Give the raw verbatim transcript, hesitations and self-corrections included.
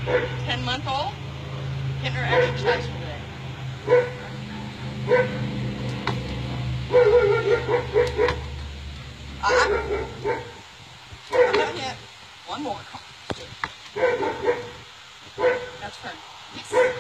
ten month old, getting her exercise for the day. Uh-huh. Not done yet. One more. That's Fern. Yes.